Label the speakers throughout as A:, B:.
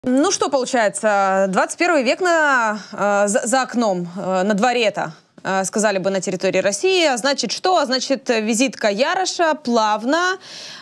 A: Ну что получается, 21 век за окном, на дворе это, сказали бы, на территории России. А значит что? А значит, визитка Яроша плавно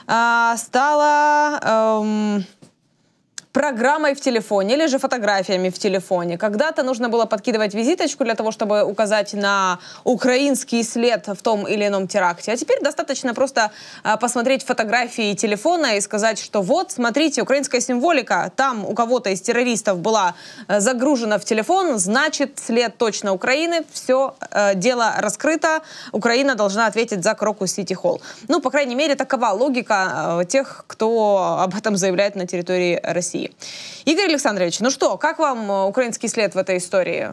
A: стала программой в телефоне или же фотографиями в телефоне. Когда-то нужно было подкидывать визиточку для того, чтобы указать на украинский след в том или ином теракте. А теперь достаточно просто посмотреть фотографии телефона и сказать, что вот, смотрите, украинская символика там у кого-то из террористов была загружена в телефон, значит, след точно Украины, все, дело раскрыто, Украина должна ответить за Крокус Сити Холл. Ну, по крайней мере, такова логика тех, кто об этом заявляет на территории России. Игорь Александрович, ну что, как вам украинский след в этой истории?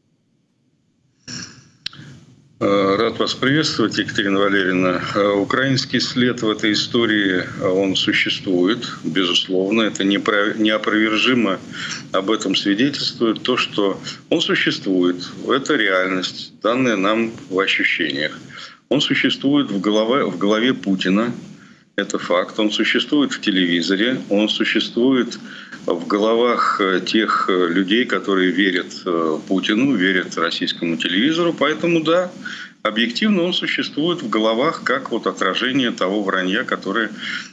B: Рад вас приветствовать, Екатерина Валерьевна. Украинский след в этой истории, он существует, безусловно. Это неопровержимо об этом свидетельствует то, что он существует. Это реальность, данная нам в ощущениях. Он существует в голове Путина. Это факт. Он существует в телевизоре, он существует в головах тех людей, которые верят Путину, верят российскому телевизору. Поэтому, да, объективно он существует в головах как вот отражение того вранья, которое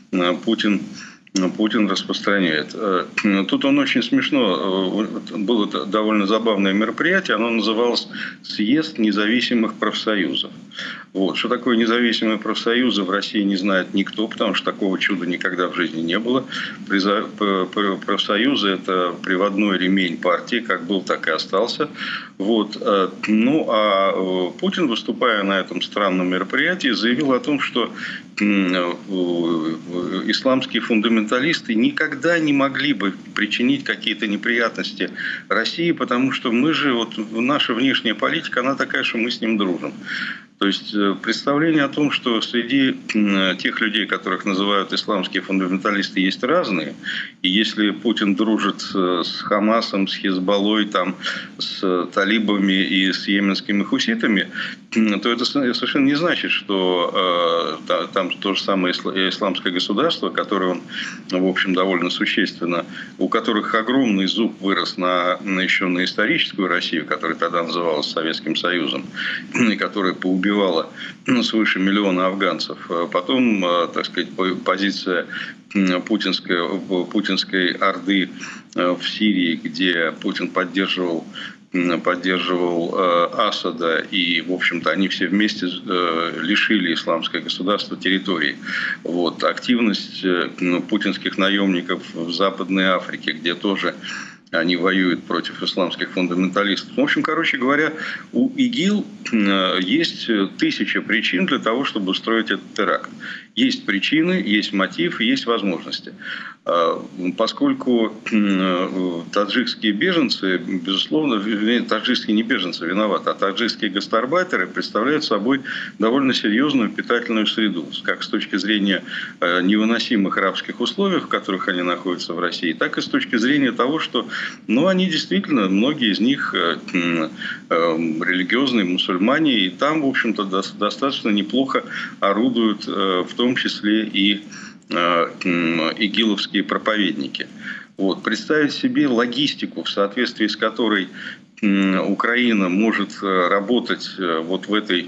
B: Путин распространяет. Тут он очень смешно. Было довольно забавное мероприятие. Оно называлось «Съезд независимых профсоюзов». Вот. Что такое независимые профсоюзы, в России не знает никто, потому что такого чуда никогда в жизни не было. Профсоюзы – это приводной ремень партии, как был, так и остался. Вот. Ну, а Путин, выступая на этом странном мероприятии, заявил о том, что исламские фундаменталисты никогда не могли бы причинить какие-то неприятности России, потому что мы же, вот наша внешняя политика, она такая, что мы с ним дружим. То есть представление о том, что среди тех людей, которых называют исламские фундаменталисты, есть разные. И если Путин дружит с Хамасом, с Хизбаллой, там, с талибами и с йеменскими хуситами, то это совершенно не значит, что там то же самое исламское государство, которое он, в общем, довольно существенно, у которых огромный зуб вырос еще на историческую Россию, которая тогда называлась Советским Союзом, и которая поубивала свыше миллиона афганцев. Потом, так сказать, позиция путинской орды в Сирии, где Путин поддерживал Асада, и, в общем-то, они все вместе лишили исламское государство территории. Вот. Активность путинских наемников в Западной Африке, где тоже они воюют против исламских фундаменталистов. В общем, короче говоря, у ИГИЛ есть 1000 причин для того, чтобы устроить этот теракт. Есть причины, есть мотив, есть возможности. Поскольку таджикские беженцы, безусловно, таджикские не беженцы виноваты, а таджикские гастарбайтеры представляют собой довольно серьезную питательную среду, как с точки зрения невыносимых рабских условий, в которых они находятся в России, так и с точки зрения того, что они действительно, многие из них религиозные мусульмане, и там, в общем-то, достаточно неплохо орудуют, в том числе и игиловские проповедники. Вот. Представить себе логистику, в соответствии с которой Украина может работать вот в этой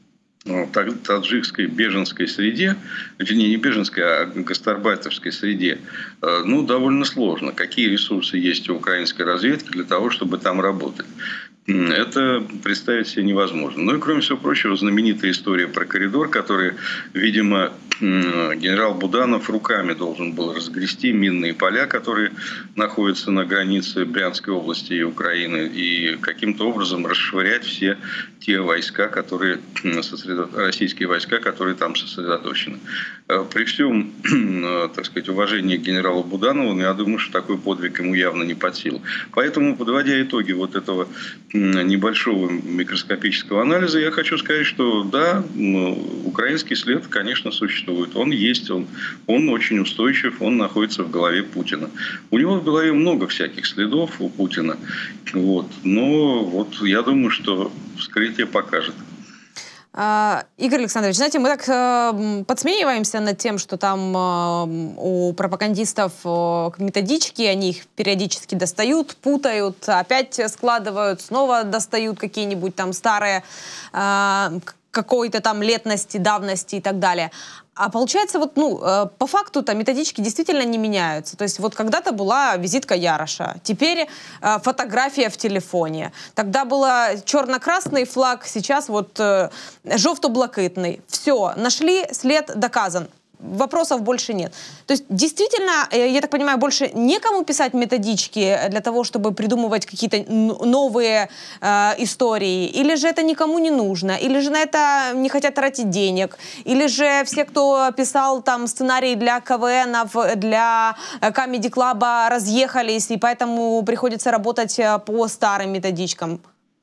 B: таджикской беженской среде, не беженской, а гастарбайтерской среде, довольно сложно. Какие ресурсы есть у украинской разведки для того, чтобы там работать? Это представить себе невозможно. Ну и, кроме всего прочего, знаменитая история про коридор, который, видимо, генерал Буданов руками должен был разгрести минные поля, которые находятся на границе Брянской области и Украины, и каким-то образом расшвырять все те войска, российские войска, которые там сосредоточены. При всем, так сказать, уважении к генералу Буданову, я думаю, что такой подвиг ему явно не под силу. Поэтому, подводя итоги вот этого небольшого микроскопического анализа, я хочу сказать, что да, украинский след, конечно, существует. Он есть, он очень устойчив, он находится в голове Путина. У него в голове много всяких следов у Путина. Вот. Но вот я думаю, что вскрытие покажет.
A: Игорь Александрович, знаете, мы так подсмеиваемся над тем, что там у пропагандистов методички, они их периодически достают, путают, опять складывают, снова достают какие-нибудь там старые какой-то там летности, давности и так далее. А получается, вот, по факту-то методички действительно не меняются. То есть вот когда-то была визитка Яроша, теперь фотография в телефоне. Тогда был черно-красный флаг, сейчас вот жовто-блакитный. Все, нашли, след доказан. Вопросов больше нет. То есть действительно, я так понимаю, больше некому писать методички для того, чтобы придумывать какие-то новые истории? Или же это никому не нужно? Или же на это не хотят тратить денег? Или же все, кто писал там сценарий для КВНов, для Comedy-клаба, разъехались, и поэтому приходится работать по старым методичкам?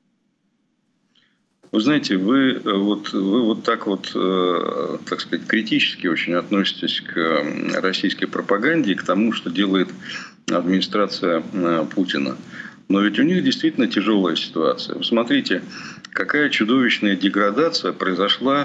B: Вы знаете, вы вот так вот, так сказать, критически очень относитесь к российской пропаганде и к тому, что делает администрация Путина. Но ведь у них действительно тяжелая ситуация. Вы смотрите, какая чудовищная деградация произошла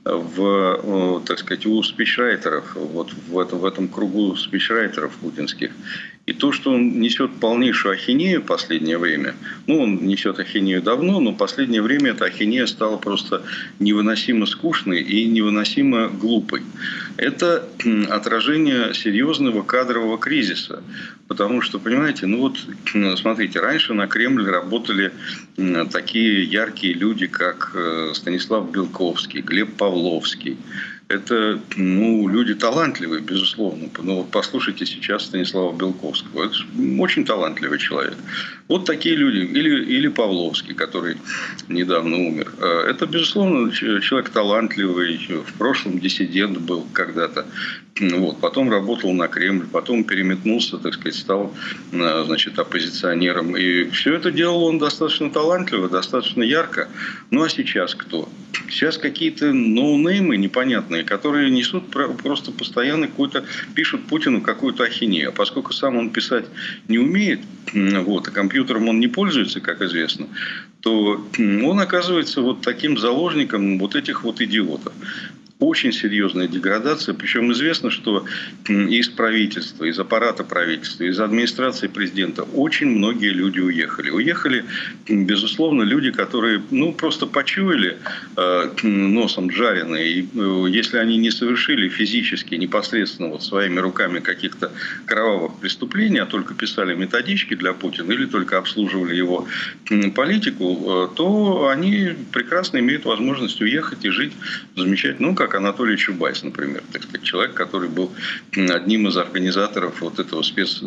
B: так сказать, у спичрайтеров, вот в этом кругу спичрайтеров путинских. И то, что он несет полнейшую ахинею в последнее время, он несет ахинею давно, но в последнее время эта ахинея стала просто невыносимо скучной и невыносимо глупой. Это отражение серьезного кадрового кризиса. Потому что, понимаете, смотрите, раньше на Кремль работали такие яркие люди, как Станислав Белковский, Глеб Павловский. Это люди талантливые, безусловно. Но вот послушайте сейчас Станислава Белковского. Это очень талантливый человек. Вот такие люди. Или Павловский, который недавно умер. Это, безусловно, человек талантливый. В прошлом диссидент был когда-то. Потом работал на Кремль. Потом переметнулся, так сказать, стал, оппозиционером. И все это делал он достаточно талантливо, достаточно ярко. Ну, а сейчас кто? Сейчас какие-то ноунеймы непонятные, которые несут просто постоянно пишут Путину какую-то ахинею. А поскольку сам он писать не умеет, а компьютером он не пользуется, как известно, то он оказывается вот таким заложником вот этих вот идиотов. Очень серьезная деградация. Причем известно, что из правительства, из аппарата правительства, из администрации президента очень многие люди уехали. Уехали, безусловно, люди, которые просто почуяли носом жареные. И если они не совершили физически, непосредственно своими руками каких-то кровавых преступлений, а только писали методички для Путина или только обслуживали его политику, то они прекрасно имеют возможность уехать и жить замечательно. Как Анатолий Чубайс, например, так сказать, человек, который был одним из организаторов вот этого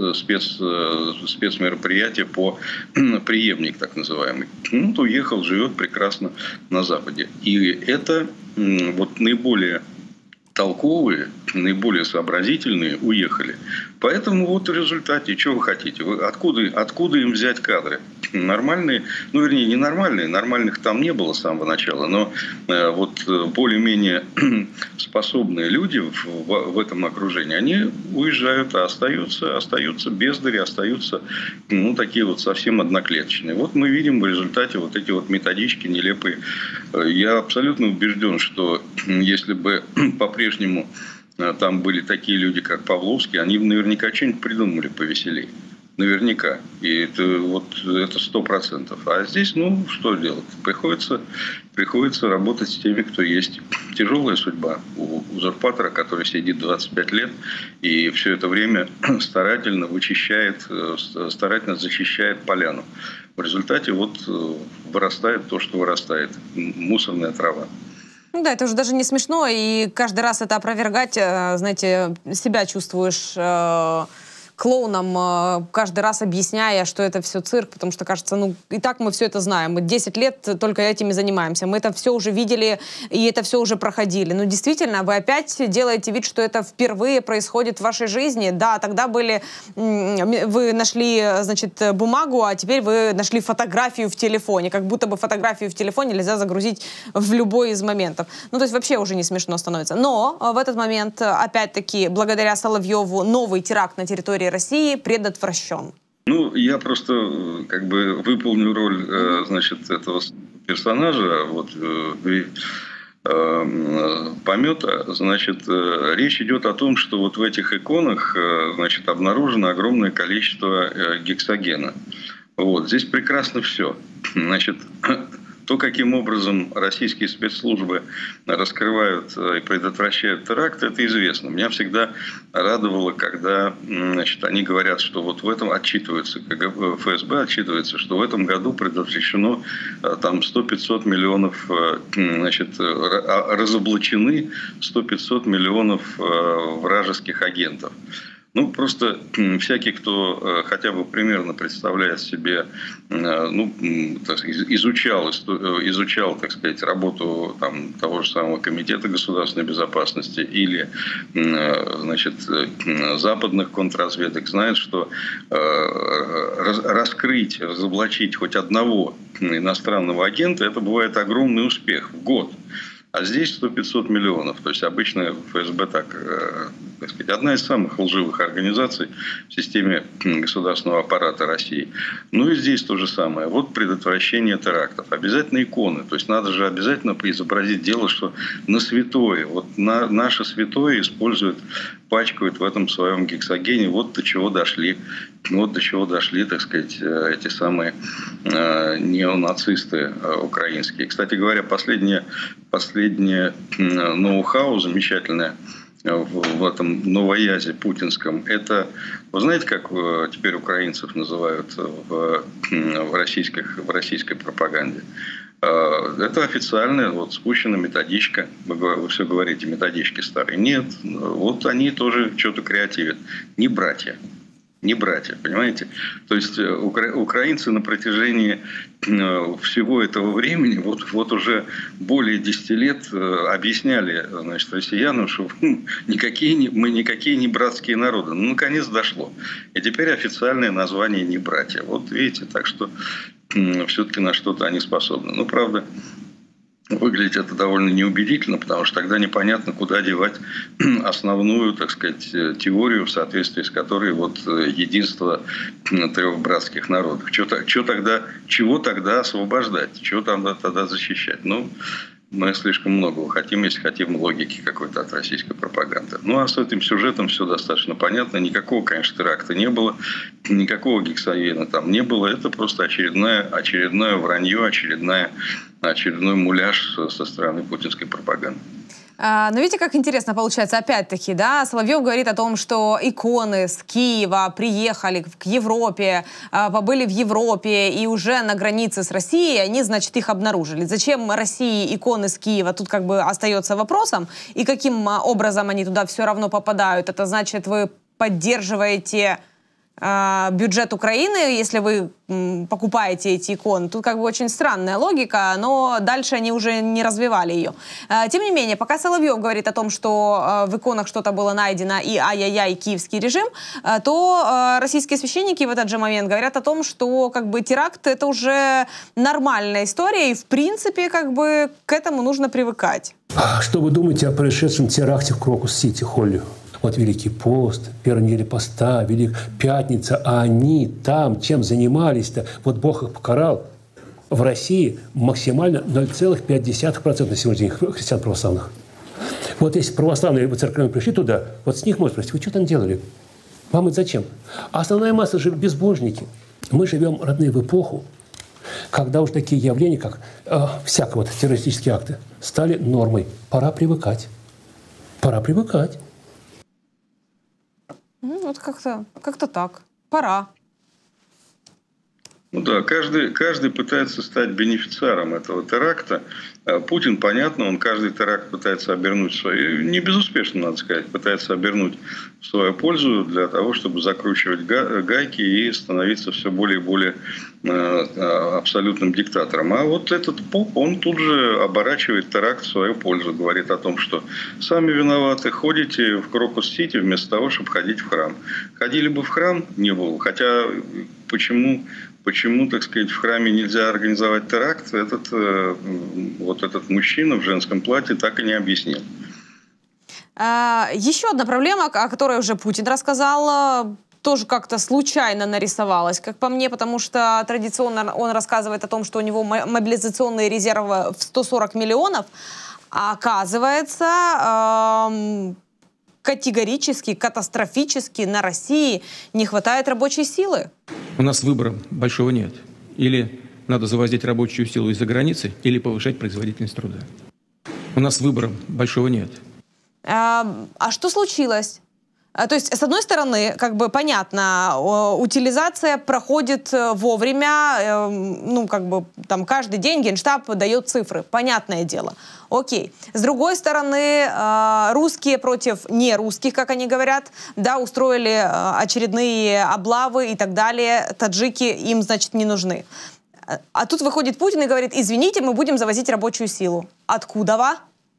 B: спецмероприятия по преемник, так называемый. Уехал, живет прекрасно на Западе. И это наиболее толковые, наиболее сообразительные уехали. Поэтому вот в результате, что вы хотите? Откуда им взять кадры? Нормальные, вернее, не нормальные, нормальных там не было с самого начала, но более-менее способные люди в этом окружении, они уезжают, а остаются бездари, остаются такие вот совсем одноклеточные. Вот мы видим в результате вот эти вот методички нелепые. Я абсолютно убежден, что если бы по-прежнему там были такие люди, как Павловский, они наверняка что-нибудь придумали повеселее. Наверняка. И это 100%. А здесь, что делать? Приходится работать с теми, кто есть. Тяжелая судьба у узурпатора, который сидит 25 лет и все это время старательно защищает поляну. В результате вырастает то, что вырастает. Мусорная трава.
A: Да, это уже даже не смешно, и каждый раз это опровергать, знаете, себя чувствуешь клоуном, каждый раз объясняя, что это все цирк, потому что, кажется, и так мы все это знаем. Мы 10 лет только этим и занимаемся. Мы это все уже видели, и это все уже проходили. Но действительно, вы опять делаете вид, что это впервые происходит в вашей жизни. Да, тогда вы нашли, бумагу, а теперь вы нашли фотографию в телефоне. Как будто бы фотографию в телефоне нельзя загрузить в любой из моментов. То есть вообще уже не смешно становится. Но в этот момент, опять-таки, благодаря Соловьеву, новый теракт на территории России предотвращен.
B: Я просто выполню роль, этого персонажа. помета, значит, речь идет о том, что вот в этих иконах, значит, обнаружено огромное количество гексогена. Вот. Здесь прекрасно все. Значит, то, каким образом российские спецслужбы раскрывают и предотвращают теракт, это известно. Меня всегда радовало, когда, значит, они говорят, что вот в этом отчитываются, ФСБ отчитывается, что в этом году предотвращено там 100-500 миллионов, значит, разоблачены 100-500 миллионов вражеских агентов. Ну, просто всякий, кто хотя бы примерно представляет себе, ну, так сказать, изучал, так сказать, работу там, того же самого Комитета государственной безопасности или, значит, западных контрразведок, знает, что раскрыть, разоблачить хоть одного иностранного агента, это бывает огромный успех в год. А здесь 100-500 миллионов. То есть обычно ФСБ так сказать, одна из самых лживых организаций в системе государственного аппарата России. Ну и здесь то же самое. Вот предотвращение терактов. Обязательно иконы. То есть надо же обязательно изобразить дело, что на святое. Вот наше святое используют, пачкают в этом своем гексогене. Вот до чего дошли. Вот до чего дошли, так сказать, эти самые неонацисты украинские. Кстати говоря, последнее ноу-хау замечательное в этом новоязе путинском, это, вы знаете, как теперь украинцев называют в российской пропаганде? Это официальная, вот спущена методичка. Вы все говорите, методички старые. Нет, вот они тоже что-то креативят. Не братья. Не братья, понимаете? То есть украинцы на протяжении всего этого времени, вот уже более 10 лет объясняли, значит, россиянам, что мы никакие не братские народы. Ну, наконец дошло. И теперь официальное название не братья. Вот видите, так что все-таки на что-то они способны. Ну, правда, выглядит это довольно неубедительно, потому что тогда непонятно, куда девать основную, так сказать, теорию, в соответствии с которой вот единство трех братских народов. Чего тогда освобождать? Чего тогда защищать? Ну, мы слишком многого хотим, если хотим логики какой-то от российской пропаганды. Ну, а с этим сюжетом все достаточно понятно. Никакого, конечно, теракта не было, никакого гексогена там не было. Это просто очередное вранье, очередной муляж со стороны путинской пропаганды.
A: Но видите, как интересно получается, опять-таки, да, Соловьев говорит о том, что иконы с Киева приехали к Европе, побыли в Европе и уже на границе с Россией, они, значит, их обнаружили. Зачем России иконы с Киева, тут как бы остается вопросом, и каким образом они туда все равно попадают. Это значит, вы поддерживаете бюджет Украины, если вы покупаете эти иконы. Тут как бы очень странная логика, но дальше они уже не развивали ее. Тем не менее, пока Соловьев говорит о том, что в иконах что-то было найдено и ай-яй-яй, киевский режим, то российские священники в этот же момент говорят о том, что как бы теракт — это уже нормальная история, и в принципе как бы к этому нужно привыкать.
C: Что вы думаете о происшедшем теракте в Крокус-Сити, Холли? Вот Великий пост, первая неделя поста, Пятница, а они там чем занимались-то? Вот Бог их покарал. В России максимально 0,5% на сегодня христиан православных. Вот если православные церкви пришли туда, вот с них можно спросить, вы что там делали? Вам это зачем? А основная масса же безбожники. Мы живем, родные, в эпоху, когда уже такие явления, как всякого вот террористические акты, стали нормой. Пора привыкать. Пора привыкать.
A: Вот как-то так. Пора.
B: Ну да, каждый пытается стать бенефициаром этого теракта. Путин, понятно, он каждый теракт пытается обернуть в свою, не безуспешно, надо сказать, пытается обернуть в свою пользу для того, чтобы закручивать гайки и становиться все более и более абсолютным диктатором. А вот этот поп, он тут же оборачивает теракт в свою пользу, говорит о том, что сами виноваты, ходите в Крокус-Сити вместо того, чтобы ходить в храм. Ходили бы в храм, не было. Хотя почему, так сказать, в храме нельзя организовать теракт, этот мужчина в женском платье так и не объяснил.
A: Еще одна проблема, о которой уже Путин рассказал. тоже как-то случайно нарисовалось, как по мне, потому что традиционно он рассказывает о том, что у него мобилизационный резерв в 140 миллионов, а оказывается, категорически, катастрофически на России не хватает рабочей силы. У нас выбора большого нет. Или надо завозить рабочую силу из-за границы, или повышать производительность труда. У нас выбора большого нет. А что случилось? То есть, с одной стороны, как бы понятно, утилизация проходит вовремя, ну, как бы там каждый день Генштаб дает цифры, понятное дело. Окей. С другой стороны, русские против нерусских, как они говорят, да, устроили очередные облавы и так далее, таджики им, значит, не нужны. А тут выходит Путин и говорит: извините, мы будем завозить рабочую силу. Откуда?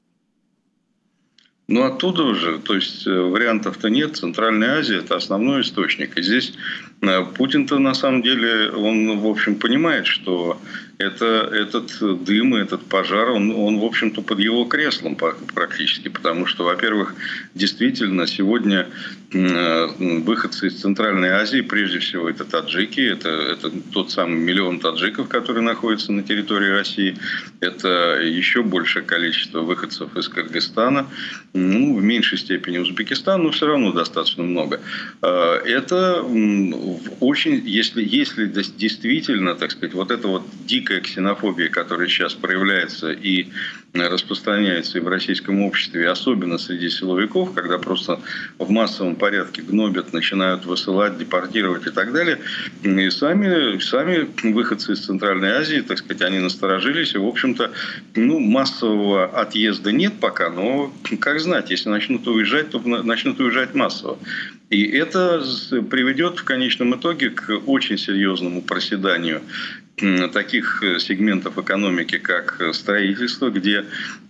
B: Ну, оттуда уже, то есть вариантов-то нет. Центральная Азия – это основной источник. И здесь Путин-то на самом деле, он, в общем, понимает, что этот дым, этот пожар, он, в общем-то, под его креслом практически. Потому что, во-первых, действительно, сегодня выходцы из Центральной Азии, прежде всего, это таджики, это тот самый миллион таджиков, которые находятся на территории России. Это еще большее количество выходцев из Кыргызстана, ну, в меньшей степени Узбекистан, но все равно достаточно много. Это очень, если действительно, так сказать, вот эта вот дикая ксенофобия, которая сейчас проявляется и распространяется и в российском обществе, особенно среди силовиков, когда просто в массовом порядке гнобят, начинают высылать, депортировать и так далее. И сами выходцы из Центральной Азии, так сказать, они насторожились. И, в общем-то, ну, массового отъезда нет пока, но, как знать, если начнут уезжать, то начнут уезжать массово. И это приведет в конечном итоге к очень серьезному проседанию таких сегментов экономики, как строительство, где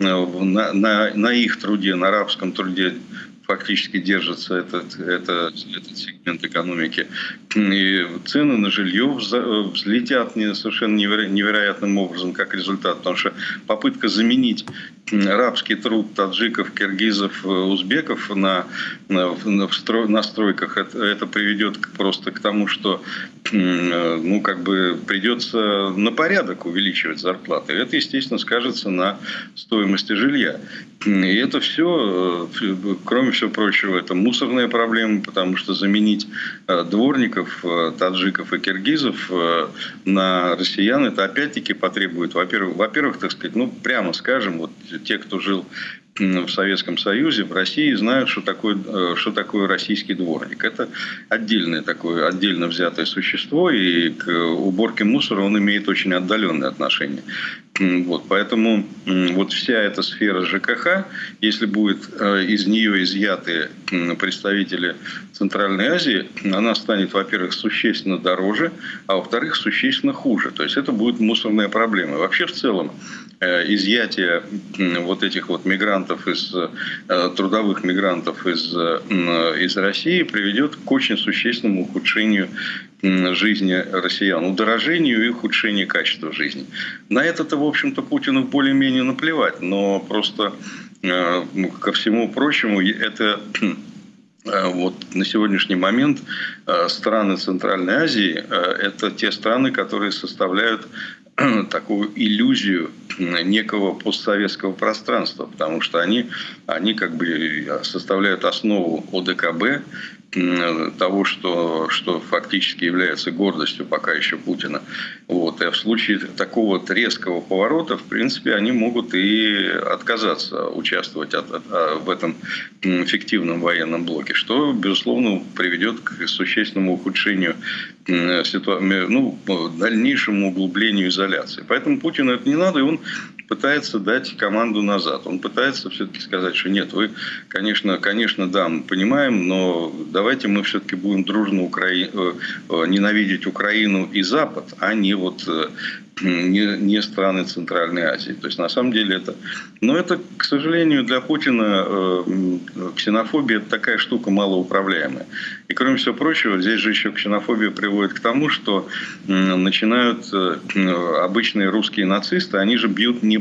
B: на их труде, на рабском труде фактически держится этот сегмент экономики. И цены на жилье взлетят совершенно невероятным образом как результат. Потому что попытка заменить рабский труд таджиков, киргизов, узбеков на стройках, это приведет просто к тому, что ну, как бы придется на порядок увеличивать зарплаты. Это, естественно, скажется на стоимости жилья. И это все, кроме всего прочего, это мусорная проблема, потому что заменить дворников, таджиков и киргизов на россиян, это опять-таки потребует, во-первых, так сказать, ну, прямо скажем, вот те, кто жил в Советском Союзе, в России, знают, что такое российский дворник. Это отдельно взятое существо, и к уборке мусора он имеет очень отдаленное отношение. Вот, поэтому вот вся эта сфера ЖКХ, если будет из нее изъяты представители Центральной Азии, она станет, во-первых, существенно дороже, а во-вторых, существенно хуже. То есть это будет мусорная проблема. Вообще, в целом, изъятие вот этих вот мигрантов, трудовых мигрантов из России приведет к очень существенному ухудшению жизни россиян, удорожению и ухудшению качества жизни. На это-то, в общем-то, Путину более-менее наплевать, но просто ко всему прочему, это вот на сегодняшний момент страны Центральной Азии – это те страны, которые составляют такую иллюзию некого постсоветского пространства, потому что они как бы составляют основу ОДКБ, того, что фактически является гордостью пока еще Путина. Вот. И в случае такого резкого поворота, в принципе, они могут и отказаться участвовать в этом фиктивном военном блоке, что, безусловно, приведет к существенному ухудшению дальнейшему углублению изоляции. Поэтому Путину это не надо, и он пытается дать команду назад. Он пытается все-таки сказать, что нет, вы, конечно, да, мы понимаем, но давайте мы все-таки будем дружно ненавидеть Украину и Запад, а не не страны Центральной Азии. То есть, на самом деле, но это, к сожалению, для Путина ксенофобия – это такая штука малоуправляемая. И, кроме всего прочего, здесь же еще ксенофобия приводит к тому, что начинают обычные русские нацисты, они же бьют не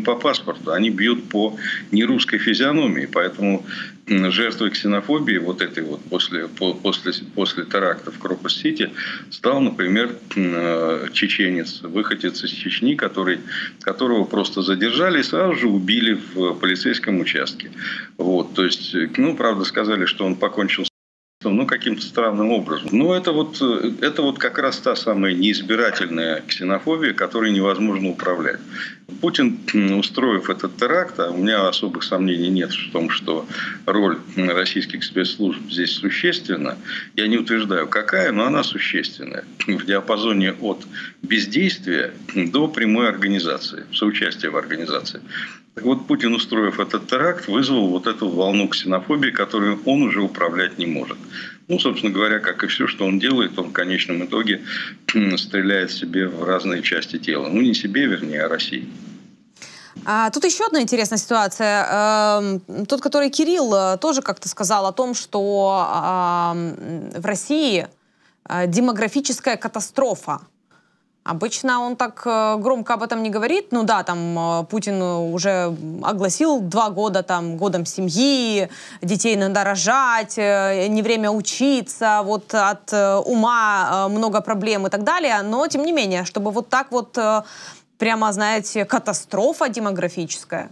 B: по паспорту, они бьют по нерусской физиономии. Поэтому жертвой ксенофобии вот этой вот после теракта в Крокус-Сити стал, например, чеченец, выходец из Чечни, которого просто задержали и сразу же убили в полицейском участке. Вот, то есть, правда, сказали, что он покончил каким-то странным образом. Но это вот как раз та самая неизбирательная ксенофобия, которой невозможно управлять. Путин, устроив этот теракт, а у меня особых сомнений нет в том, что роль российских спецслужб здесь существенна. Я не утверждаю, какая, но она существенная. В диапазоне от бездействия до прямой организации, соучастия в организации. Так вот, Путин, устроив этот теракт, вызвал вот эту волну ксенофобии, которую он уже управлять не может. Собственно говоря, как и все, что он делает, он в конечном итоге стреляет себе в разные части тела. Не себе, вернее, а России.
A: Тут еще одна интересная ситуация. Тот, который Кирилл, тоже как-то сказал о том, что в России демографическая катастрофа. Обычно он так громко об этом не говорит. Там Путин уже огласил 2 года годом семьи, детей надо рожать, не время учиться, вот от ума много проблем и так далее. Но, тем не менее, чтобы вот так вот прямо, знаете, катастрофа демографическая.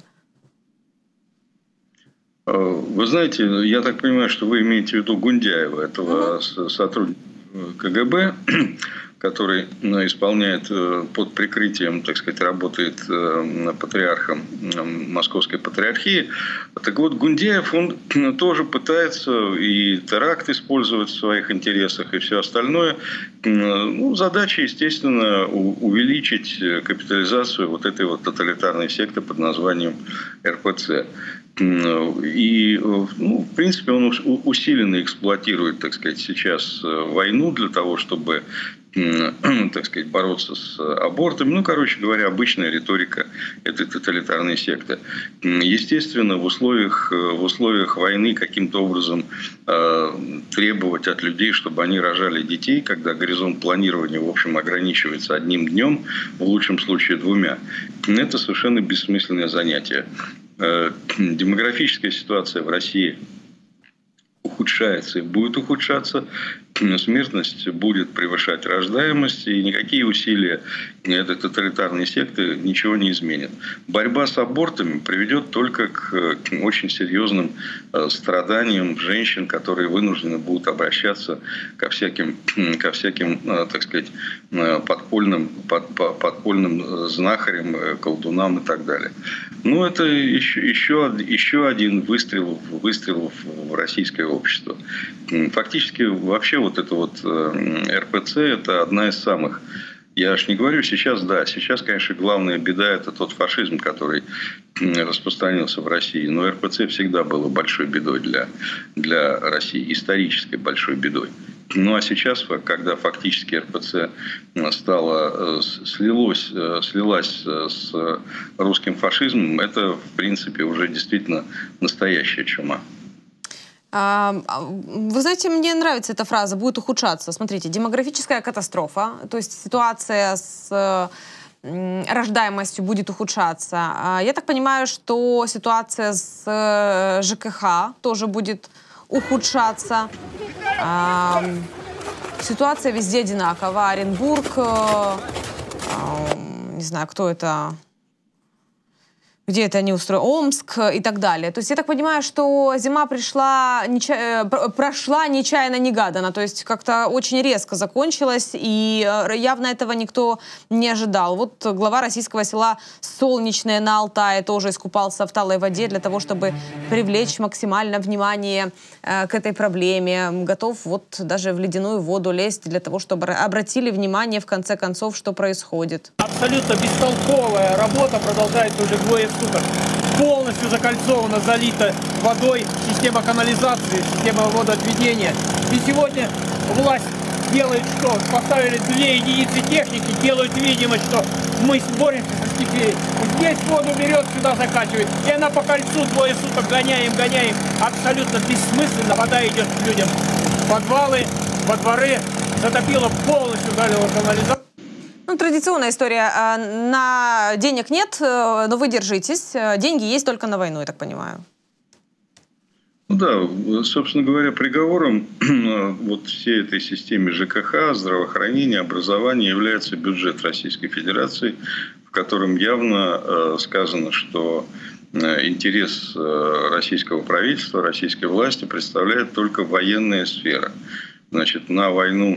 B: Вы знаете, я так понимаю, что вы имеете в виду Гундяева, этого сотрудника КГБ, который исполняет под прикрытием, так сказать, работает патриархом Московской патриархии. Так вот, Гундяев, он тоже пытается и теракт использовать в своих интересах, и все остальное. Задача, естественно, увеличить капитализацию вот этой вот тоталитарной секты под названием РПЦ. И, в принципе, он усиленно эксплуатирует, так сказать, сейчас войну для того, чтобы, так сказать, бороться с абортами. Короче говоря, обычная риторика этой тоталитарной секты. Естественно, в условиях войны каким-то образом требовать от людей, чтобы они рожали детей, когда горизонт планирования, в общем, ограничивается 1 днем, в лучшем случае 2. Это совершенно бессмысленное занятие. Демографическая ситуация в России ухудшается и будет ухудшаться. Смертность будет превышать рождаемость, и никакие усилия этой тоталитарной секты ничего не изменят. Борьба с абортами приведет только к очень серьезным страданиям женщин, которые вынуждены будут обращаться ко всяким, так сказать, подпольным знахарям, колдунам и так далее. Это еще один выстрел в российское общество. Фактически вообще вот это вот РПЦ – это одна из самых. Я аж не говорю сейчас, сейчас, конечно, главная беда – это тот фашизм, который распространился в России. Но РПЦ всегда было большой бедой для России, исторической большой бедой. А сейчас, когда фактически РПЦ слилась с русским фашизмом, это, в принципе, уже действительно настоящая чума.
A: Вы знаете, мне нравится эта фраза «будет ухудшаться». Смотрите, демографическая катастрофа, то есть ситуация с рождаемостью будет ухудшаться. Я так понимаю, что ситуация с ЖКХ тоже будет ухудшаться. Ситуация везде одинакова. Оренбург, не знаю, кто это... где это они устроили, Омск и так далее. То есть я так понимаю, что зима прошла нечаянно-негаданно, то есть как-то очень резко закончилась, и явно этого никто не ожидал. Вот глава российского села Солнечное на Алтае тоже искупался в талой воде для того, чтобы привлечь максимально внимание к этой проблеме. Готов вот даже в ледяную воду лезть для того, чтобы обратили внимание в конце концов, что происходит.
D: Абсолютно бестолковая работа продолжается уже 2 суток. Полностью закольцована, залита водой система канализации, система водоотведения. И сегодня власть делает что? Поставили 2 единицы техники, делают видимость, что мы боремся со стихией. Здесь воду берет, сюда закачивает. И она по кольцу 2 суток гоняем. Абсолютно бессмысленно. Вода идет к людям в подвалы, во дворы. Затопила полностью, залила канализацию.
A: Ну, традиционная история. На денег нет, но вы держитесь. Деньги есть только на войну, я так понимаю.
B: Ну да, собственно говоря, приговором вот всей этой системе ЖКХ, здравоохранения, образования является бюджет Российской Федерации, в котором явно сказано, что интерес российского правительства, российской власти представляет только военная сфера. Значит, на войну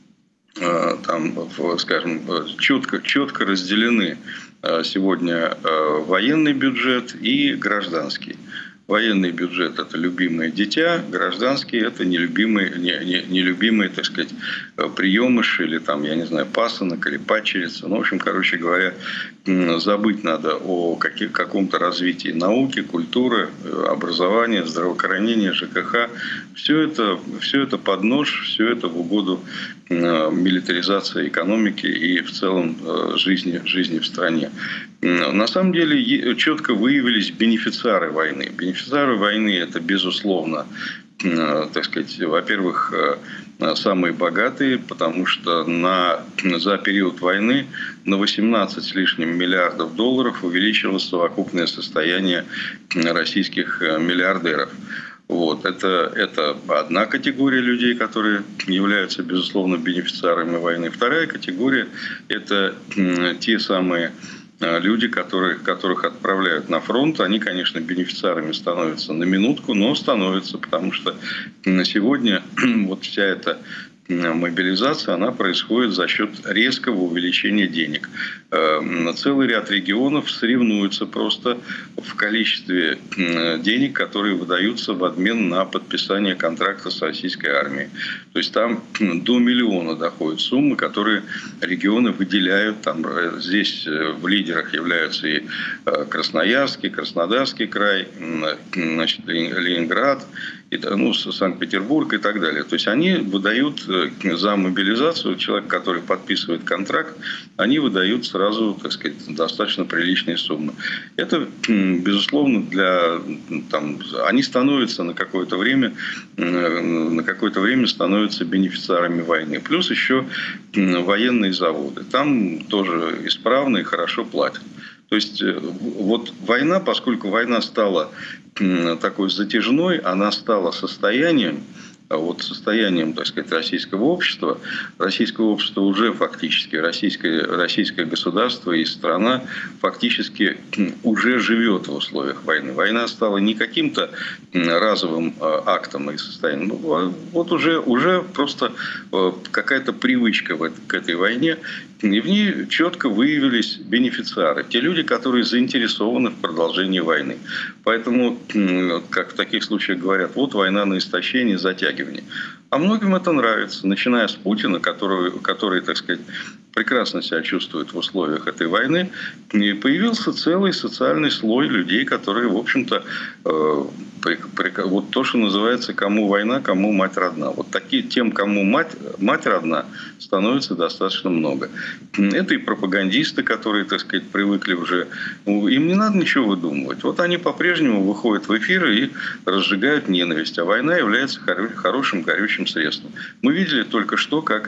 B: там, скажем, четко разделены сегодня военный бюджет и гражданский. Военный бюджет – это любимое дитя, гражданский – это нелюбимые, так сказать, приемыши или, там, я не знаю, пасынок или падчерица. Ну, в общем, короче говоря, забыть надо о каком-то развитии науки, культуры, образования, здравоохранения, ЖКХ. Все это под нож, все это в угоду милитаризации экономики и в целом жизни в стране. На самом деле четко выявились бенефициары войны. Бенефициары войны – это, безусловно, так сказать, во-первых, самые богатые, потому что за период войны на 18 с лишним миллиардов долларов увеличилось совокупное состояние российских миллиардеров. Вот. Это одна категория людей, которые являются, безусловно, бенефициарами войны. Вторая категория – это те самые люди, которых отправляют на фронт. Они, конечно, бенефициарами становятся на минутку, но становятся, потому что на сегодня вот вся эта мобилизация, она происходит за счет резкого увеличения денег. Целый ряд регионов соревнуются просто в количестве денег, которые выдаются в обмен на подписание контракта с российской армией. То есть там до миллиона доходят суммы, которые регионы выделяют. Там, здесь в лидерах являются и Красноярский, Краснодарский край, значит, Ленинград, Санкт-Петербург и так далее. То есть они выдают за мобилизацию, человек, который подписывает контракт, они выдают сразу, так сказать, достаточно приличные суммы. Это, безусловно, они становятся на какое-то время становятся бенефициарами войны. Плюс еще военные заводы. Там тоже исправно и хорошо платят. То есть вот война, поскольку война стала такой затяжной, она стала состоянием, так сказать, российского общества. Российское общество уже фактически, российское государство и страна фактически уже живет в условиях войны. Война стала не каким-то разовым актом и состоянием. Вот уже просто какая-то привычка к этой войне. И в ней четко выявились бенефициары. Те люди, которые заинтересованы в продолжении войны. Поэтому, как в таких случаях говорят, вот война на истощение, затягивание. А многим это нравится, начиная с Путина, который, так сказать, прекрасно себя чувствует в условиях этой войны. И появился целый социальный слой людей, которые, в общем-то, вот то, что называется «кому война, кому мать родна». Вот тем, кому мать родна, становится достаточно много. Это и пропагандисты, которые, так сказать, привыкли уже. Им не надо ничего выдумывать. Вот они по-прежнему выходят в эфиры и разжигают ненависть. А война является хорошим горючим средством. Мы видели только что, как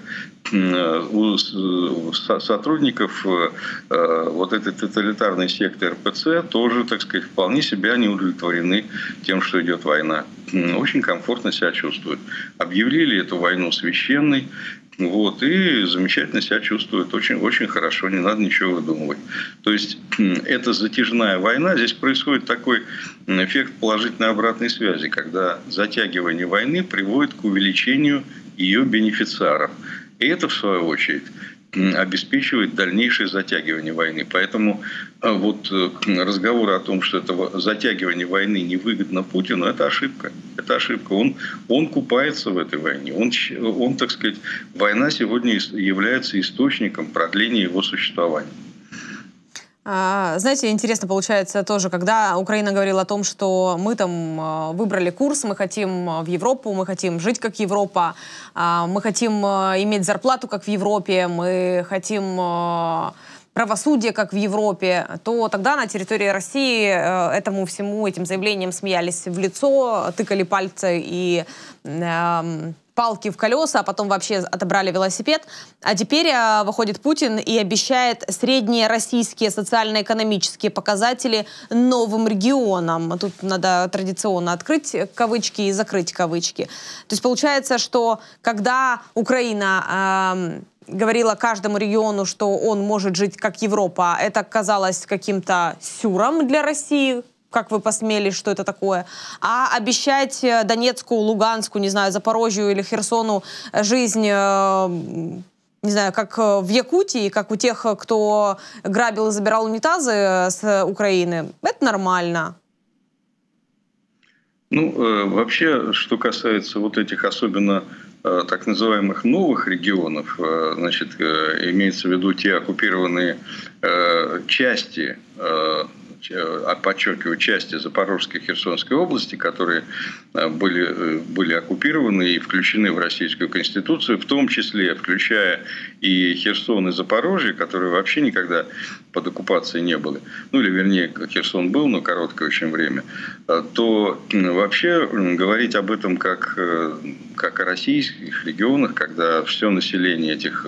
B: у сотрудников вот этой тоталитарной секты РПЦ тоже, так сказать, вполне себя не удовлетворены тем, что идет война. Очень комфортно себя чувствуют. Объявили эту войну священной. Вот, и замечательно себя чувствуют, очень, очень хорошо, не надо ничего выдумывать. То есть это затяжная война, здесь происходит такой эффект положительной обратной связи, когда затягивание войны приводит к увеличению ее бенефициаров. И это, в свою очередь, обеспечивает дальнейшее затягивание войны. Поэтому вот разговоры о том, что это затягивание войны невыгодно Путину, это ошибка. Это ошибка. Он купается в этой войне. Он, так сказать, война сегодня является источником продления его существования.
A: Знаете, интересно получается тоже, когда Украина говорила о том, что мы там выбрали курс, мы хотим в Европу, мы хотим жить как Европа, мы хотим иметь зарплату как в Европе, мы хотим правосудие как в Европе, то тогда на территории России этому всему, этим заявлениям смеялись в лицо, тыкали пальцы и палки в колеса, а потом вообще отобрали велосипед. А теперь выходит Путин и обещает средние российские социально-экономические показатели новым регионам. Тут надо традиционно открыть кавычки и закрыть кавычки. То есть получается, что когда Украина говорила каждому региону, что он может жить как Европа, это казалось каким-то сюром для России. Как вы посмели, что это такое? А обещать Донецку, Луганску, не знаю, Запорожью или Херсону жизнь, не знаю, как в Якутии, как у тех, кто грабил и забирал унитазы с Украины, это нормально.
B: Ну, вообще, что касается вот этих особенно так называемых новых регионов, значит, имеется в виду те оккупированные части, подчеркиваю, части Запорожской и Херсонской области, которые были оккупированы и включены в Российскую Конституцию, в том числе включая и Херсон и Запорожье, которые вообще никогда под оккупацией не были, ну или вернее Херсон был, но короткое очень время, то вообще говорить об этом как о российских регионах, когда все население этих,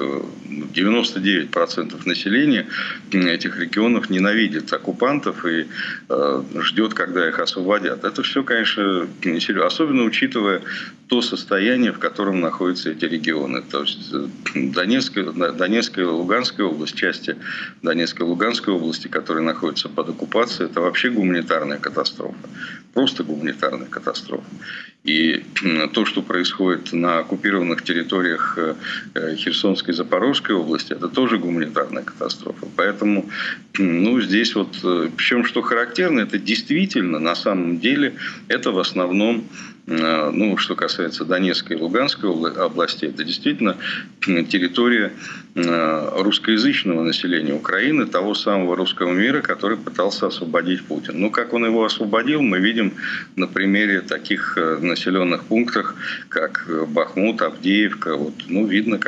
B: 99% населения этих регионов ненавидит оккупантов и ждет, когда их освободят. Это все, конечно, не серьезно, особенно учитывая то состояние, в котором находятся эти регионы. То есть Донецкая и Луганская область, части Донецкой и Луганской области, которые находятся под оккупацией, это вообще гуманитарная катастрофа. Просто гуманитарная катастрофа. И то, что происходит на оккупированных территориях Херсонской и Запорожской области, это тоже гуманитарная катастрофа. Поэтому здесь вот, причем что характерно, это действительно, на самом деле, это в основном, что касается Донецкой и Луганской областей, это действительно территория русскоязычного населения Украины, того самого русского мира, который пытался освободить Путин. Но как он его освободил, мы видим на примере таких населенных пунктов, как Бахмут, Авдеевка. Вот, видно,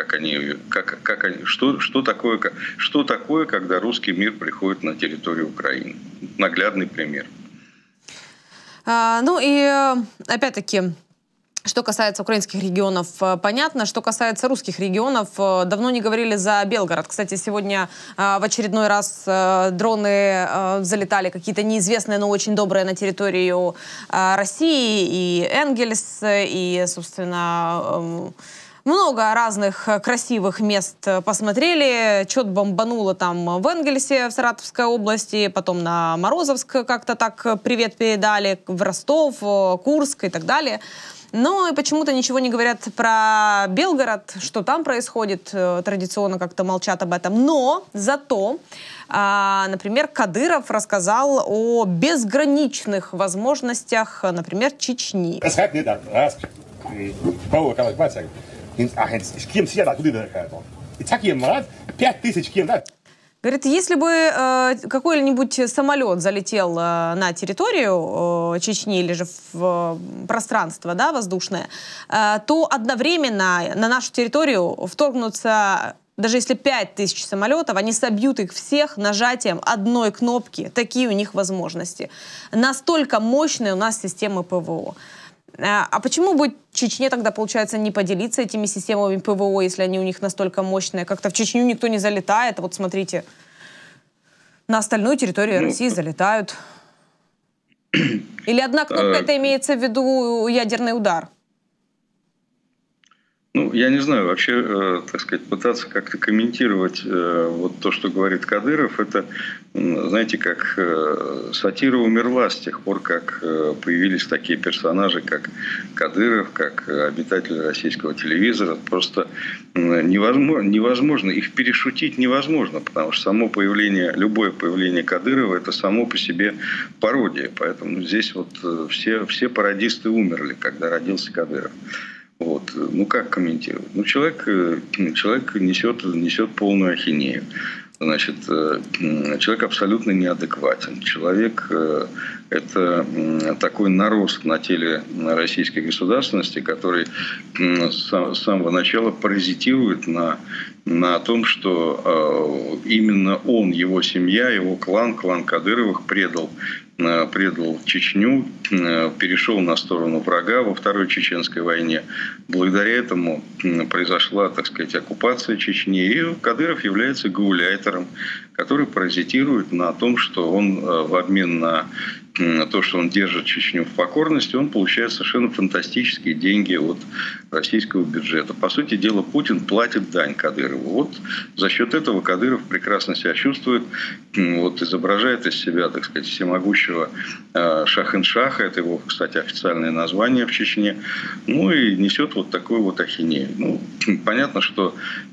B: что такое, когда русский мир приходит на территорию Украины. Наглядный пример.
A: Опять-таки, что касается украинских регионов, понятно. Что касается русских регионов, давно не говорили за Белгород. Кстати, сегодня в очередной раз дроны залетали какие-то неизвестные, но очень добрые на территорию России. И Энгельс, и, собственно, много разных красивых мест посмотрели. Что-то бомбануло там в Энгельсе, в Саратовской области, потом на Морозовск как-то так привет передали, в Ростов, Курск и так далее. Но и почему-то ничего не говорят про Белгород, что там происходит. Традиционно как-то молчат об этом. Но зато, например, Кадыров рассказал о безграничных возможностях, например, Чечни. Говорит, если бы какой-нибудь самолет залетел на территорию Чечни или же в пространство, да, воздушное, то одновременно на нашу территорию вторгнутся, даже если 5000 самолетов, они собьют их всех нажатием одной кнопки. Такие у них возможности. Настолько мощные у нас системы ПВО. А почему бы Чечне тогда, получается, не поделиться этими системами ПВО, если они у них настолько мощные? Как-то в Чечню никто не залетает. Вот смотрите, на остальную территорию России залетают. Или одна кнопка, это имеется в виду ядерный удар?
B: Я не знаю, вообще, так сказать, пытаться как-то комментировать вот то, что говорит Кадыров, это, знаете, как сатира умерла с тех пор, как появились такие персонажи, как Кадыров, как обитатели российского телевизора. Просто невозможно, их перешутить невозможно, потому что любое появление Кадырова – это само по себе пародия. Поэтому здесь вот все пародисты умерли, когда родился Кадыров. Вот. Как комментировать? Человек несет полную ахинею. Значит, человек абсолютно неадекватен. Человек – это такой нарост на теле российской государственности, который с самого начала паразитирует на том, что именно он, его семья, его клан Кадыровых предал предал Чечню, перешел на сторону врага во Второй Чеченской войне. Благодаря этому произошла, так сказать, оккупация Чечни. И Кадыров является гауляйтером, который паразитирует на том, что он в обмен на то, что он держит Чечню в покорности, он получает совершенно фантастические деньги от российского бюджета. По сути дела, Путин платит дань Кадырову. Вот за счет этого Кадыров прекрасно себя чувствует, вот изображает из себя, так сказать, всемогущего Шах-ин-Шаха, это его, кстати, официальное название в Чечне, ну и несет вот такую вот ахинею. Ну, понятно, что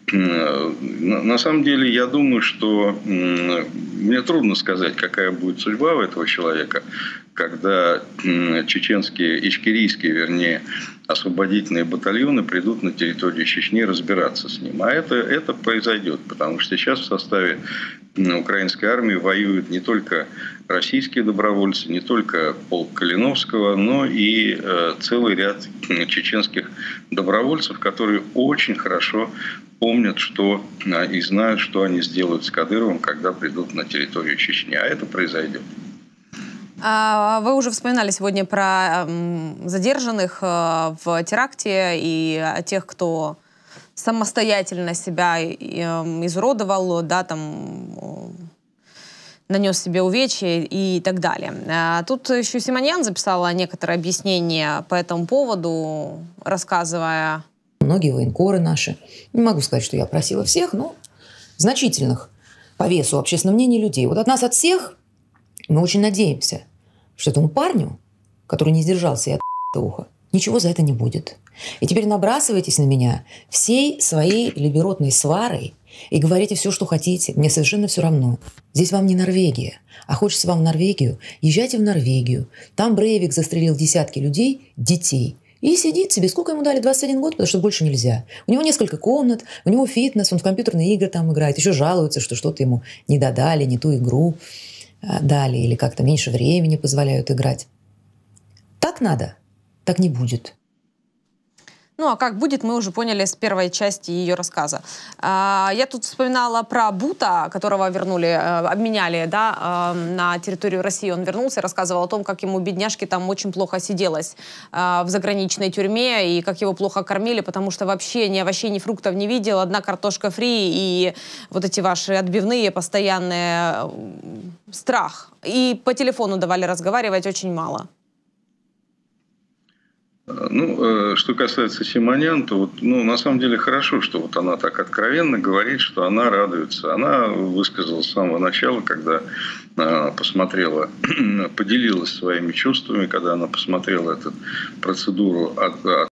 B: на самом деле я думаю, что мне трудно сказать, какая будет судьба у этого человека, когда чеченские, ичкерийские, вернее, освободительные батальоны придут на территорию Чечни разбираться с ним. А это произойдет, потому что сейчас в составе украинской армии воюют не только российские добровольцы, не только полк Калиновского, но и целый ряд чеченских добровольцев, которые очень хорошо помнят, что и знают, что они сделают с Кадыровым, когда придут на территорию Чечни. А это произойдет.
A: Вы уже вспоминали сегодня про задержанных в теракте и тех, кто самостоятельно себя изуродовал, да, там, нанес себе увечья и так далее. Тут еще Симоньян записала некоторые объяснения по этому поводу, рассказывая...
E: Многие военкоры наши, не могу сказать, что я просила всех, но значительных по весу общественного мнения людей. Вот от нас, от всех, мы очень надеемся, что этому парню, который не сдержался и от уха, ничего за это не будет. И теперь набрасывайтесь на меня всей своей либеротной сварой и говорите все, что хотите. Мне совершенно все равно. Здесь вам не Норвегия. А хочется вам в Норвегию, езжайте в Норвегию. Там Брейвик застрелил десятки людей, детей. И сидит себе. Сколько ему дали? 21 год, потому что больше нельзя. У него несколько комнат, у него фитнес, он в компьютерные игры там играет. Еще жалуется, что что-то ему не додали, не ту игру дали или как-то меньше времени позволяют играть. Так надо, так не будет.
A: Ну, а как будет, мы уже поняли с первой части ее рассказа. Я тут вспоминала про Бута, которого обменяли, да, на территорию России. Он вернулся и рассказывал о том, как ему, бедняжке, там очень плохо сиделось в заграничной тюрьме, и как его плохо кормили, потому что вообще ни овощей, ни фруктов не видел, одна картошка фри, и вот эти ваши отбивные постоянные, страх. И по телефону давали разговаривать очень мало.
B: Ну, что касается Симоньян, то вот, ну, на самом деле хорошо, что вот она так откровенно говорит, что она радуется. Она высказалась с самого начала, когда посмотрела, поделилась своими чувствами, когда она посмотрела эту процедуру от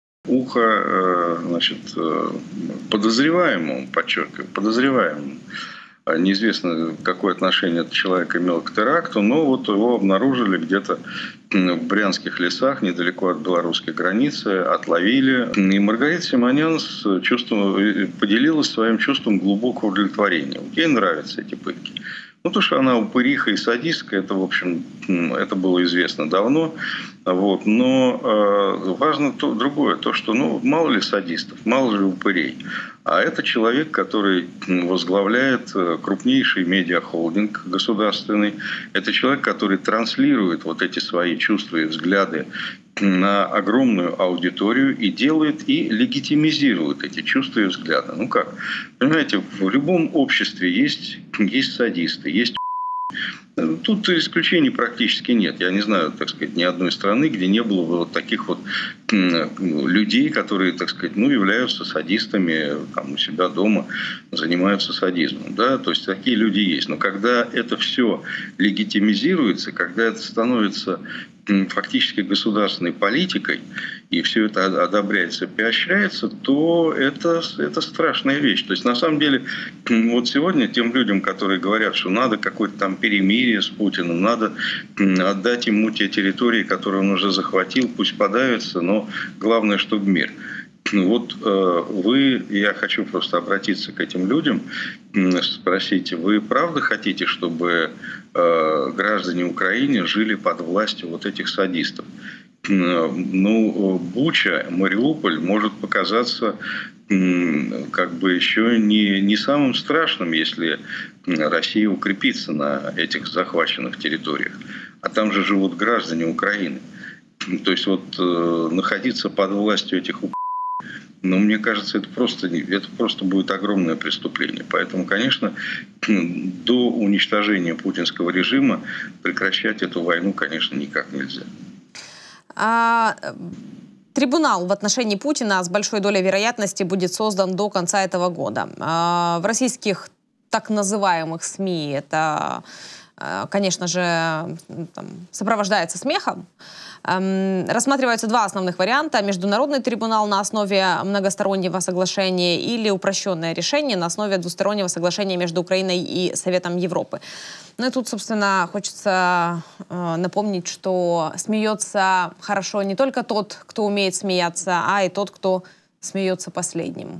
B: уха, значит, подозреваемому, подчеркиваю, подозреваемому. Неизвестно, какое отношение этот человек имел к теракту, но вот его обнаружили где-то в брянских лесах, недалеко от белорусской границы, отловили. И Маргарита Симоньян поделилась своим чувством глубокого удовлетворения. Ей нравятся эти пытки. Ну, то, что она упыриха и садистка, это, в общем, это было известно давно. Вот. Но важно другое, то, что, ну, мало ли садистов, мало ли упырей. А это человек, который возглавляет крупнейший медиахолдинг государственный. Это человек, который транслирует вот эти свои чувства и взгляды на огромную аудиторию и делает, и легитимизирует эти чувства и взгляды. Ну как? Понимаете, в любом обществе есть садисты, есть... Тут исключений практически нет. Я не знаю, так сказать, ни одной страны, где не было бы вот таких вот людей, которые, так сказать, ну, являются садистами, там, у себя дома занимаются садизмом. Да? То есть такие люди есть. Но когда это все легитимизируется, когда это становится фактически государственной политикой, и все это одобряется, поощряется, то это страшная вещь. То есть, на самом деле, вот сегодня тем людям, которые говорят, что надо какое-то там перемирие с Путиным, надо отдать ему те территории, которые он уже захватил, пусть подавится, но главное, чтобы мир. Вот я хочу просто обратиться к этим людям, спросить, вы правда хотите, чтобы граждане Украины жили под властью вот этих садистов? Ну, Буча, Мариуполь может показаться как бы еще не самым страшным, если Россия укрепится на этих захваченных территориях. а там же живут граждане Украины. То есть вот находиться под властью этих но мне кажется, это просто будет огромное преступление. Поэтому, конечно, до уничтожения путинского режима прекращать эту войну, конечно, никак нельзя.
A: Трибунал в отношении Путина с большой долей вероятности будет создан до конца этого года. В российских так называемых СМИ это, конечно же, там, сопровождается смехом. Рассматриваются два основных варианта. Международный трибунал на основе многостороннего соглашения или упрощенное решение на основе двустороннего соглашения между Украиной и Советом Европы. Ну и тут, собственно, хочется напомнить, что смеется хорошо не только тот, кто умеет смеяться, а и тот, кто смеется последним.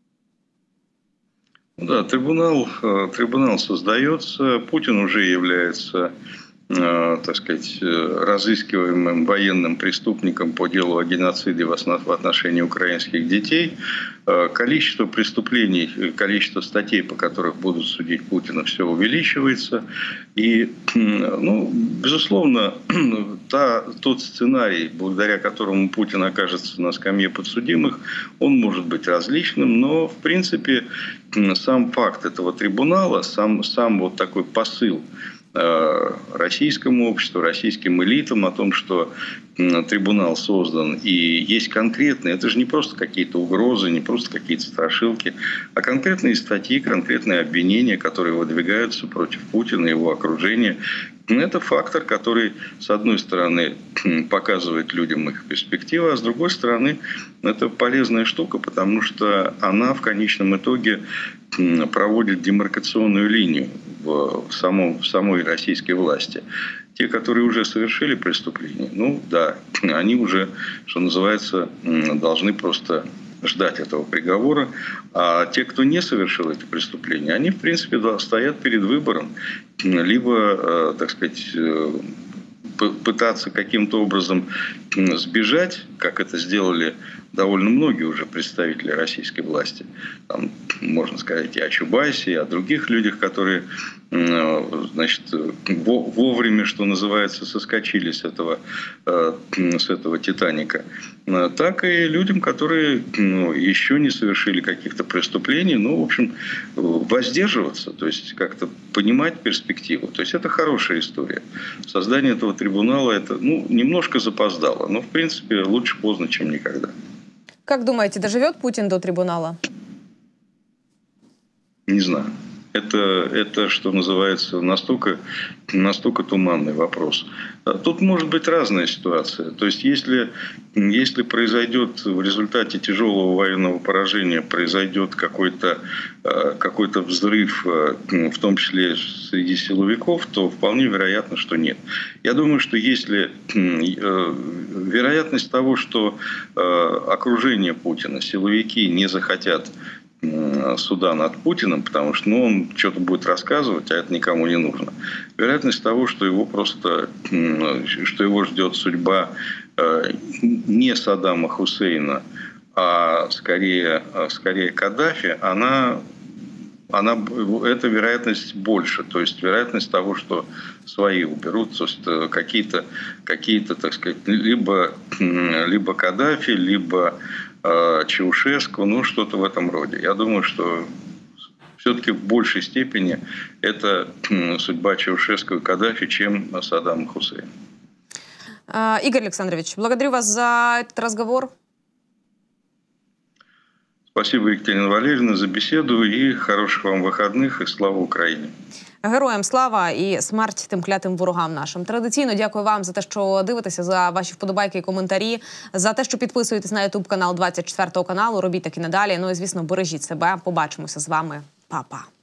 B: Да, трибунал создается. Путин уже является, так сказать, разыскиваемым военным преступником по делу о геноциде в отношении украинских детей. Количество преступлений, количество статей, по которых будут судить Путина, все увеличивается. И, ну, безусловно, тот сценарий, благодаря которому Путин окажется на скамье подсудимых, он может быть различным, но, в принципе, сам факт этого трибунала, сам вот такой посыл российскому обществу, российским элитам о том, что трибунал создан и есть конкретные, это же не просто какие-то угрозы, не просто какие-то страшилки, а конкретные статьи, конкретные обвинения, которые выдвигаются против Путина и его окружения. Это фактор, который, с одной стороны, показывает людям их перспективу, а с другой стороны, это полезная штука, потому что она в конечном итоге проводит демаркационную линию в самой российской власти. Те, которые уже совершили преступление, ну да, они уже, что называется, должны просто ждать этого приговора. А те, кто не совершил эти преступления, они, в принципе, стоят перед выбором. Либо, так сказать, пытаться каким-то образом сбежать, как это сделали довольно многие уже представители российской власти. Там, можно сказать и о Чубайсе, и о других людях, которые, значит, вовремя, что называется, соскочили с этого «Титаника». Так и людям, которые еще не совершили каких-то преступлений, ну, в общем, воздерживаться, то есть как-то понимать перспективу. То есть это хорошая история. Создание этого трибунала, это, ну, немножко запоздало, но, в принципе, лучше поздно, чем никогда.
A: Как думаете, доживет Путин до трибунала?
B: Не знаю. Это, что называется, настолько туманный вопрос. Тут может быть разная ситуация. То есть, если произойдет в результате тяжелого военного поражения, произойдет какой-то взрыв, в том числе среди силовиков, то вполне вероятно, что нет. Я думаю, что если вероятность того, что окружение Путина, силовики не захотят суда над Путиным, потому что он что-то будет рассказывать, а это никому не нужно. Вероятность того, что его ждет судьба не Саддама Хусейна, а скорее Каддафи, эта вероятность больше. То есть вероятность того, что свои уберут, то есть какие-то, так сказать, либо Каддафи, либо Чаушеску, ну, что-то в этом роде. Я думаю, что все-таки в большей степени это судьба Чаушеску и Каддафи, чем Саддама Хусейна.
A: Игорь Александрович, благодарю вас за этот разговор.
B: Спасибо, Екатерина Валерьевна, за беседу и хороших вам выходных, и слава Україні.
A: Героям слава і смерть тим клятим ворогам нашим. Традиційно дякую вам за те, що дивитеся, за ваші вподобайки і коментарі, за те, що підписуєтесь на YouTube канал 24 каналу. Робіть так і надалі. Ну і, звісно, бережіть себе. Побачимося з вами. Па-па.